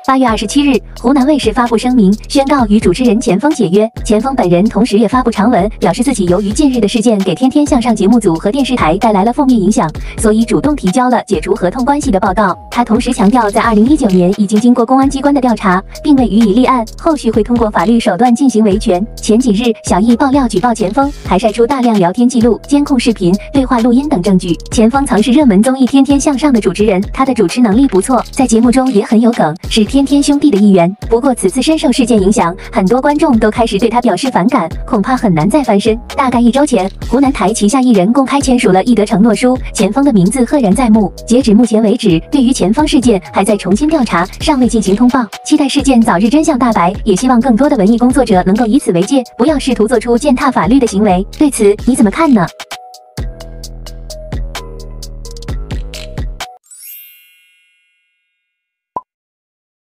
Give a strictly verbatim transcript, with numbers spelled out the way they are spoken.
八月二十七日，湖南卫视发布声明，宣告与主持人钱枫解约。钱枫本人同时也发布长文，表示自己由于近日的事件给《天天向上》节目组和电视台带来了负面影响，所以主动提交了解除合同关系的报告。他同时强调，在二零一九年已经经过公安机关的调查，并未予以立案，后续会通过法律手段进行维权。前几日，小易爆料举报钱枫，还晒出大量聊天记录、监控视频、对话录音等证据。钱枫曾是热门综艺《天天向上》的主持人，他的主持能力不错，在节目中也很有梗，是天天兄弟的一员。不过此次深受事件影响，很多观众都开始对他表示反感，恐怕很难再翻身。大概一周前，湖南台旗下艺人公开签署了艺德承诺书，钱枫的名字赫然在目。截止目前为止，对于钱枫事件还在重新调查，尚未进行通报，期待事件早日真相大白，也希望更多的文艺工作者能够以此为戒，不要试图做出践踏法律的行为。对此你怎么看呢？